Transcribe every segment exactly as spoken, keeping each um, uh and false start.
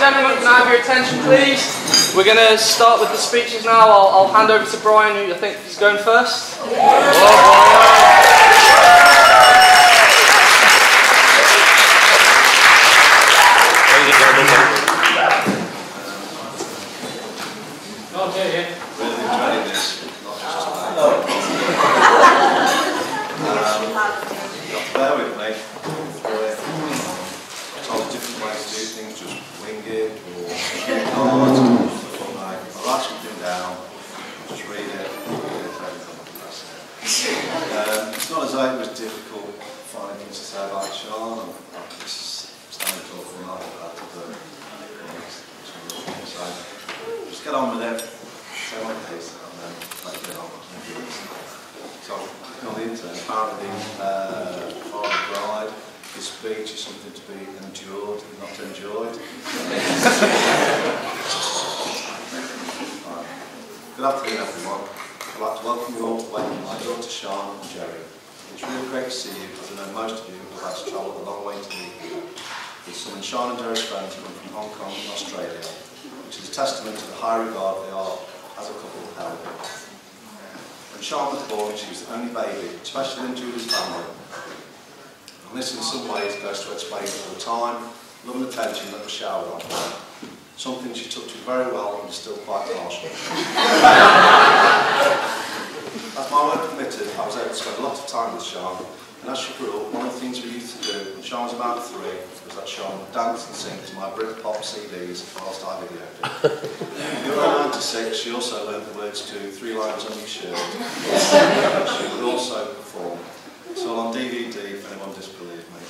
gentlemen, can I have your attention, please? We're going to start with the speeches now. I'll, I'll hand over to Brian, who I think is going first. Okay, really enjoying this. Not just tonight. Um, bear with me. I've told different ways to do things, just wing it or cards or stuff like that. I'll write something down, just read it, read it, that's it. Um, it's not as though it was difficult finding things to say about Sean. I'm just standing talking about that. So just get on with it, say my case, and then let's get on. So, on the internet, apparently, uh, Father Bride, his speech is something to be endured, not enjoyed. Right. Good afternoon, everyone. I'd like to welcome you all to welcome my daughter Sean and Jerry. It's really great to see you, as I know most of you have had to travel a long way to meet you. With some of Sean and Jerry's friends coming from Hong Kong and Australia, which is a testament to the high regard they are as a couple held in. When Sean was born, she was the only baby, especially in Julie's family. And this in some ways goes to explain all the time, love and attention that was showered on her. Something she took to very well and is still quite partial. As my work permitted, I was able to spend a lot of time with Sean, and as she grew up, one of the things we used to do when Sean was about three was that Sean would dance and sing to my Britpop C Ds whilst I videoed it. In ninety-six, she also learned the words to Three Lines on Your Shirt. She would also perform. It's all on D V D if anyone disbelieves me.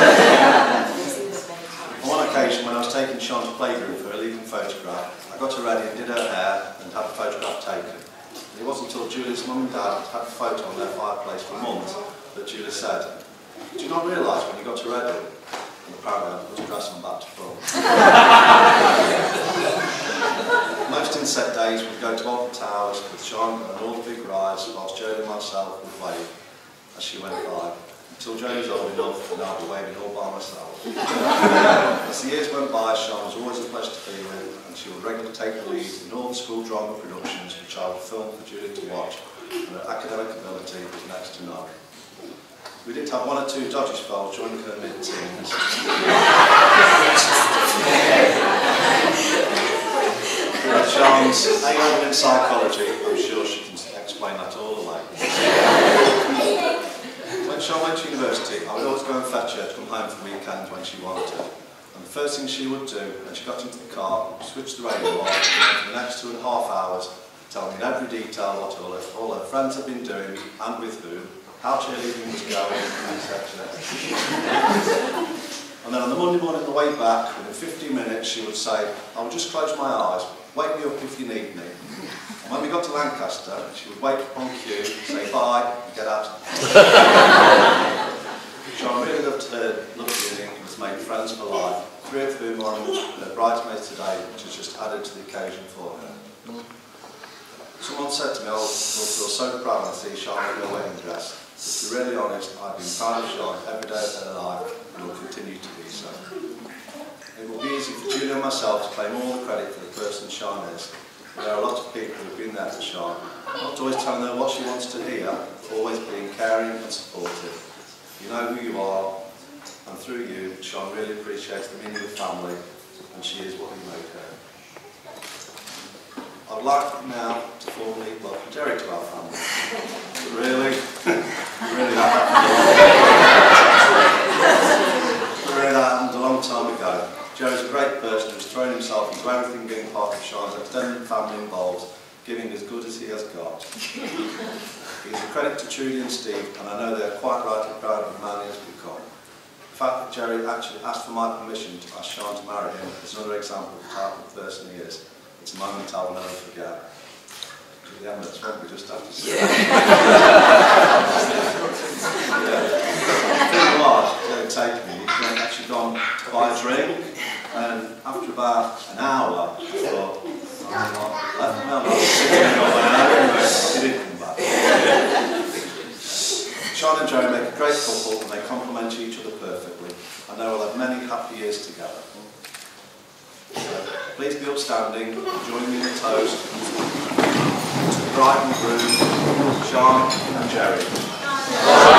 On one occasion, when I was taking Sean to playgroup for a leaving photograph, I got her ready and did her hair and had the photograph taken. It wasn't until Julie's mum and dad had the photo on their fireplace for months that Julie said, "Do you not realise when you got her ready?" And apparently I put a dress on back to front. Most inset days we'd go to Alton Towers with Sean and all the big rides whilst Jodie and myself would wave as she went by. Until Jodie's old enough and I'd be waving all by myself. As the years went by, Sean was always a pleasure to be with, and she would regularly take the lead in all the school drama productions which I would film for Julie to watch, and her academic ability was next to none. We did have one or two dodgy spells during her mid-teens. Sean's A level in psychology, I'm sure she can explain that all away. When Sean went to university, I would always go and fetch her to come home for weekends when she wanted to. And the first thing she would do when she got into the car, switch the radio off, and for the next two and a half hours, tell me in every detail what all her, all her friends had been doing and with whom, how cheerleading was going, et cetera. And then on the Monday morning on the way back, within fifteen minutes, she would say, "I will just close my eyes, wake me up if you need me." And when we got to Lancaster, she would wake up on cue, say bye, and get out. Sean really loved her, loved reading, and has made friends for life, three of whom are her bridesmaids today, which has just added to the occasion for her. Someone said to me, "I will feel so proud when I see Sean in her wedding dress." To be really honest, I've been proud of Sean every day of her life and will continue to be so. It will be easy for Julie and myself to claim all the credit for the person Sean is, but there are a lot of people who have been there for Sean, not always telling her what she wants to hear, always being caring and supportive. You know who you are, and through you, Sean really appreciates the meaning of family, and she is what you make her. I'd like now to formally welcome Jerry to our family. But really, really that happened. really that happened a long time ago. Jerry's a great person who's thrown himself into everything being part of Sean's extended family involves, giving as good as he has got. He is a credit to Trudy and Steve, and I know they are quite rightly proud of the man he has become. The fact that Jerry actually asked for my permission to ask Sean to marry him is another example of the type of person he is. It's a moment I will never forget. To the Emirates, won't we, just after six? Yeah. The thing was, Jerry taken me, he'd actually gone to buy a drink, and after about an hour, I thought, I'm not left me, I'm not sitting over an hour anyway, he did come back. Sean and Jerry make a great couple, and they complement each other perfectly. I know we'll have many happy years together. please be upstanding, join me in a toast to the bride and groom, Sean and Jerry.